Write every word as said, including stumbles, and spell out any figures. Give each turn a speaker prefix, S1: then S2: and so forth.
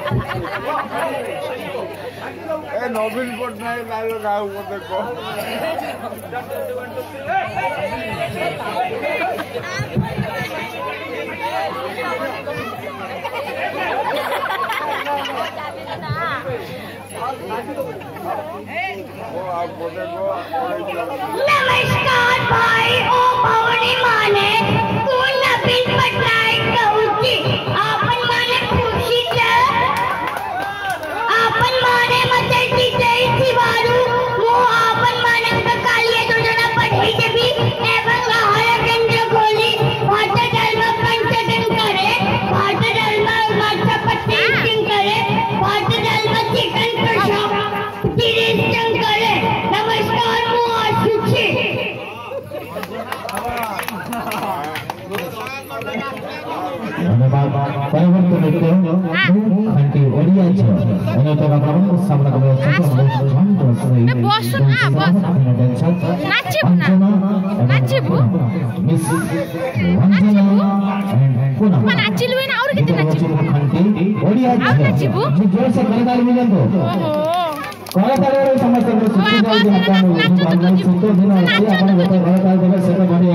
S1: ए नवीन पटनायक लाल गाँव को देखो
S2: नमस्कार भाई ओ भवनी माने कोण नवीन पटनायक कहूची आपण माने खुशी छे आपण माने मतेची जयची वारू वो आपण माने कालिया योजना पढ़ी देबी एवं आहार केंद्र खोली वाटर धर्म पंचदन करे वाटर धर्म माछा पट्टी करे वाटर धर्म चिकन प्रसाद डिरेक्शन करे नमस्कार मु आशुची
S3: धन्यवाद परिवर्तन देखते हो घंटी ओडिया छ અને તો પ્રમુખ સામના કરે છે તો ઘંટો સહી
S4: ને બોસ ના બોસ નાચી ના નાચી બુ નાચી બુ કોના પણ નાચી લુઈ ના और कितने नाची
S3: घंटी ओडिया छ
S4: नाची बु
S3: जोर से करताली मिलन तो
S4: ओहो
S3: करताली समस्त सुखी जाय दिन का सुतो दिन आसी आपण गोटे करताली देबे सेटा बढी